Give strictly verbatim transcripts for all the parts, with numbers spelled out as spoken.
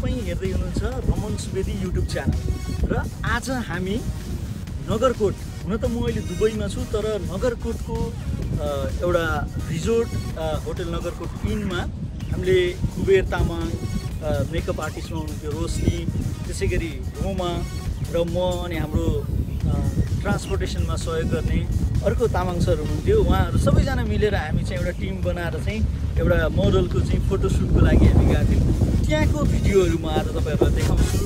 तपाईं हेर्दै हुनुहुन्छ रमन सुवेदी युट्युब च्यानल र आज हामी नगरकोट, हुन त म अहिले दुबईमा छु तर नगरकोटको एउटा रिजोर्ट होटल नगरकोट इनमा हामीले कुबेर तामाङ, मेकअप आर्टिस्टमा हुनुहुन्थ्यो रोशनी, त्यसै गरी रोमा र म अनि हाम्रो ट्रान्सपोर्टेसनमा सहयोग गर्ने अर्को तामाङ सर हुनुहुन्थ्यो। उहाँहरू सबैजना मिलेर हामी चाहिँ एउटा टिम बनाएर चाहिँ एउटा मोडलको चाहिँ फोटोसुटको लागि हामी गएको थियौँ। त्यहाँको भिडियोहरू म आज तपाईँहरूलाई देखाउँछु।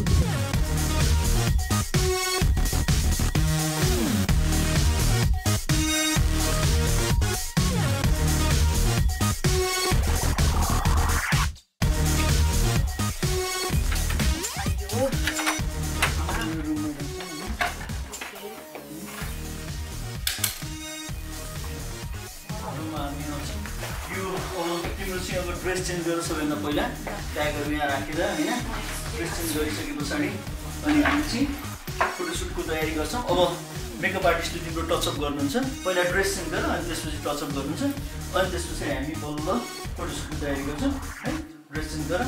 अब ड्रेस चेन्ज गरेर सबैभन्दा पहिला ट्यागहरू यहाँ राखेर होइन ड्रेस चेन्ज गरिसके पछाडि अनि हामी चाहिँ फोटोसुटको तयारी गर्छौँ। अब मेकअप आर्टिस्टले तिम्रो टचअप गर्नुहुन्छ, पहिला ड्रेस चेन्ज गरेर अनि त्यसपछि टचअप गर्नुहुन्छ, अनि त्यसपछि हामी बल्ल फोटोसुटको तयारी गर्छौँ है। ड्रेस चेन्ज गरेर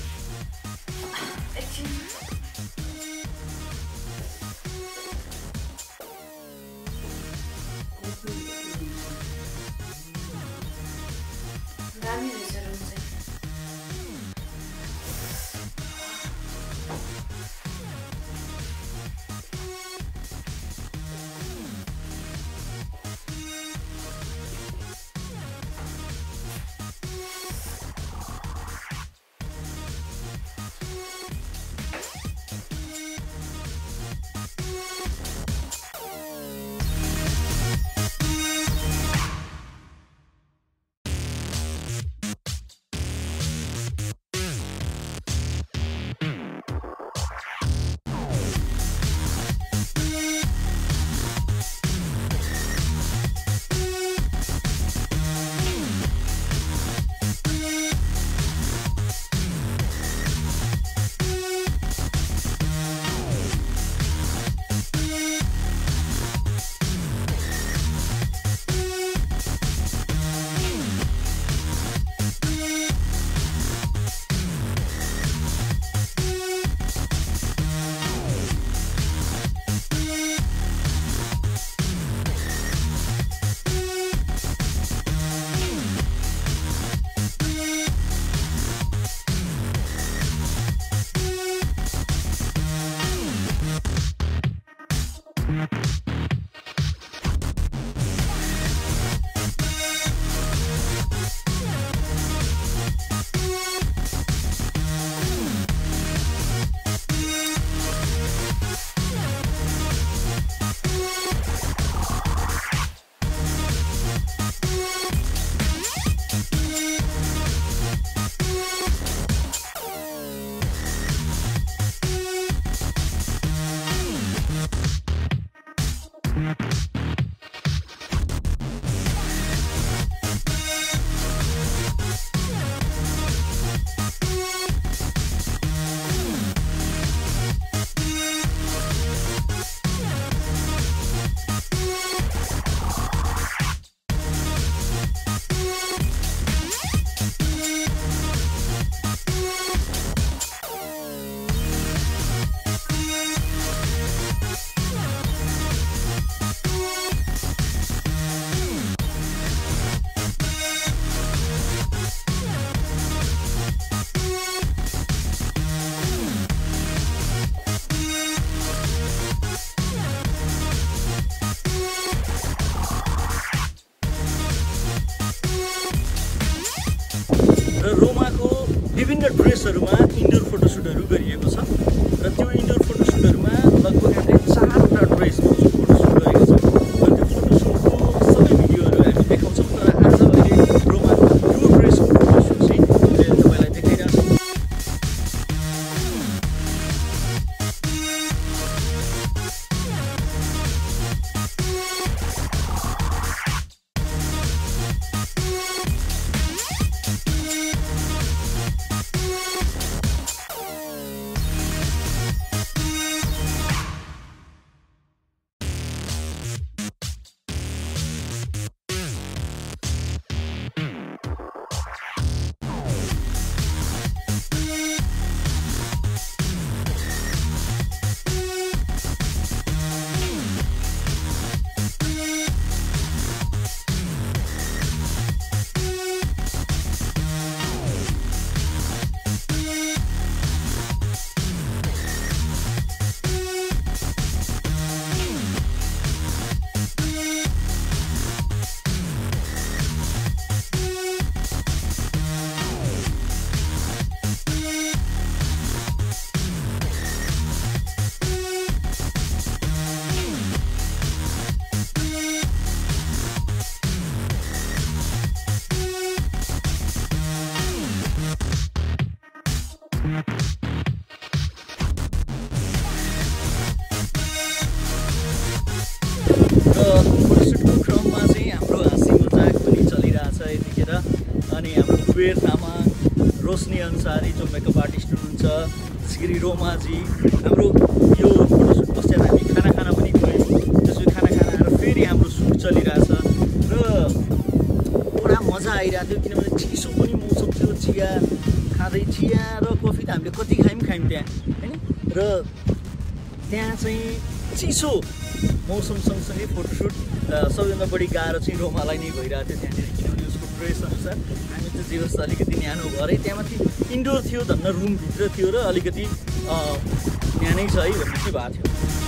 कुबेर तामाङ, रोशनी अन्सारी जो मेकअप आर्टिस्ट हुनुहुन्छ, त्यसरी रोमाजी। हाम्रो यो फोटोसुट पश्चात हामी खाना खाना पनि गयौँ। त्यसपछि खाना खाना आएर फेरि हाम्रो सुट चलिरहेछ र पुरा मजा आइरहेको थियो, किनभने चिसो पनि मौसम थियो। चिया खाँदै चिया र कफी त हामीले कति खायौँ खायौँ त्यहाँ होइन। र त्यहाँ चाहिँ चिसो मौसम सँगसँगै फोटोसुट सबैभन्दा बढी गाह्रो चाहिँ रोमालाई नै भइरहेको थियो त्यहाँनिर, किनभने उसको ड्रेस अनुसार हामी चाहिँ जे होस् अलिकति न्यानो भएरै त्यहाँ माथि इन्डोर थियो धन्न रुमभित्र थियो र अलिकति न्यानै छ है भन्ने चाहिँ भएको थियो।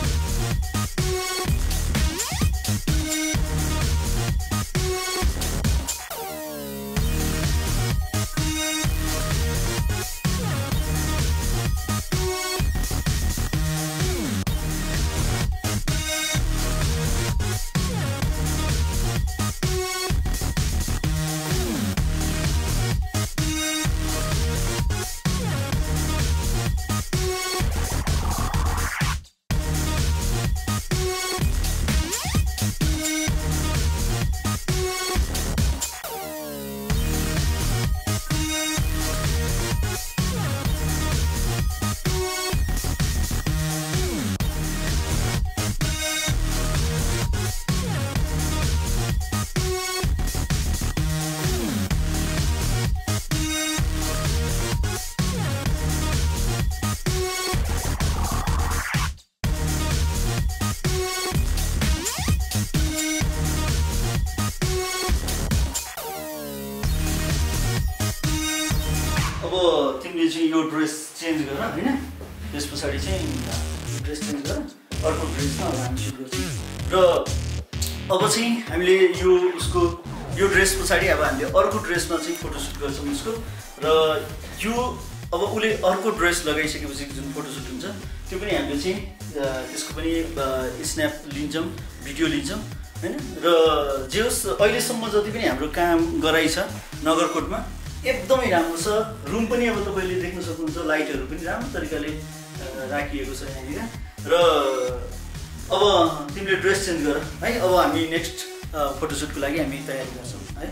अब तिमीले चाहिँ यो ड्रेस चेन्ज गर होइन, त्यस पछाडि चाहिँ ड्रेस चेन्ज गर अर्को ड्रेसमा अब हामी सुट गर्छौँ। र अब चाहिँ हामीले यो उसको यो ड्रेस पछाडि अब हामीले अर्को ड्रेसमा चाहिँ फोटोसुट गर्छौँ उसको। र यो अब उसले अर्को ड्रेस लगाइसकेपछि जुन फोटोसुट हुन्छ त्यो पनि हामीले चाहिँ त्यसको पनि स्न्याप लिन्छौँ, भिडियो लिन्छौँ होइन। र जे होस् अहिलेसम्म जति पनि हाम्रो काम गराइ छ नगरकोटमा एकदमै राम्रो छ। रुम पनि अब तपाईँले देख्न सक्नुहुन्छ, लाइटहरू पनि राम्रो तरिकाले राखिएको छ यहाँनिर। र अब तिमीले ड्रेस चेन्ज गर है, अब हामी नेक्स्ट फोटोसुटको लागि हामी तयारी गर्छौँ है।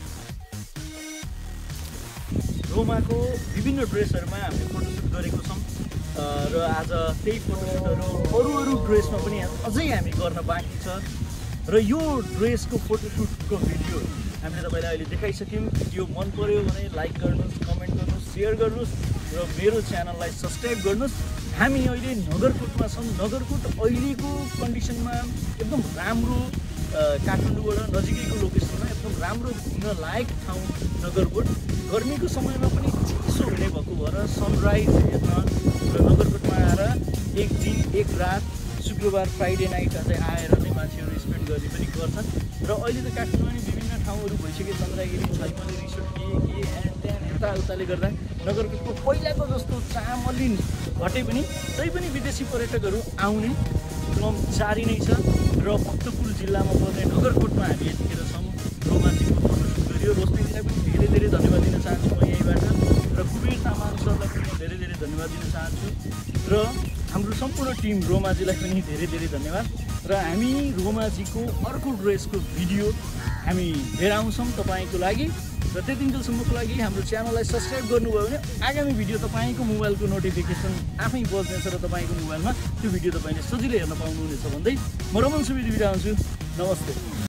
रोमाको विभिन्न ड्रेसहरूमा हामीले फोटोसुट गरेको छौँ र आज त्यही फोटोसुटहरू अरू अरू ड्रेसमा पनि अझै हामी गर्न बाँकी छ। र यो ड्रेसको फोटोसुटको भिडियो हामीले तपाईँलाई अहिले देखाइसक्यौँ। भिडियो मन पर्यो भने लाइक गर्नुहोस्, कमेन्ट गर्नुहोस्, सेयर गर्नुहोस् र मेरो च्यानललाई सब्सक्राइब गर्नुहोस्। हामी अहिले नगरकोटमा छौँ। नगरकोट अहिलेको कन्डिसनमा एकदम राम्रो, काठमाडौँबाट नजिकैको लोकेसनमा एकदम राम्रो घुम्न लायक ठाउँ नगरकोट। गर्मीको समयमा पनि चिसो हुने भएको भएर सनराइज हेर्न र नगरकोटमा आएर एक दिन एक रात शुक्रबार फ्राइडे नाइट चाहिँ आएर नै मान्छेहरू स्पेन्ड गर्ने पनि गर्छन्। र अहिले त काठमाडौँ नि विभिन्न ठाउँहरू भइसक्यो, चन्द्रगिरी छैमले रिसोर्ट के के एन्ड त्यहाँ यताउताले गर्दा नगरकोटको पहिलाको जस्तो चामलिन घटे पनि तै पनि विदेशी पर्यटकहरू आउने क्रम जारी नै छ। र भक्तपुर जिल्लामा पर्ने नगरकोटमा हामी यतिखेर छौँ। रोमाञ्चको फोटोसुट गरियो। रोशनीजीलाई पनि धेरै धेरै धन्यवाद दिन चाहन्छु म यहीँबाट। र कुबेर तामाङ सरलाई पनि म धेरै धेरै धन्यवाद दिन चाहन्छु। र हाम्रो सम्पूर्ण टिम रोमाजीलाई पनि धेरै धेरै धन्यवाद। र हामी रोमाजीको अर्को ड्रेसको भिडियो हामी लिएर आउँछौँ तपाईँको लागि। र त्यति दिनसम्मको लागि हाम्रो च्यानललाई सब्सक्राइब गर्नुभयो भने आगामी भिडियो तपाईँको मोबाइलको नोटिफिकेसन आफै बज्नेछ र तपाईँको मोबाइलमा त्यो भिडियो तपाईँले सजिलै हेर्न पाउनुहुनेछ भन्दै म रमन सुवेदी बिदा हुन्छु। नमस्ते।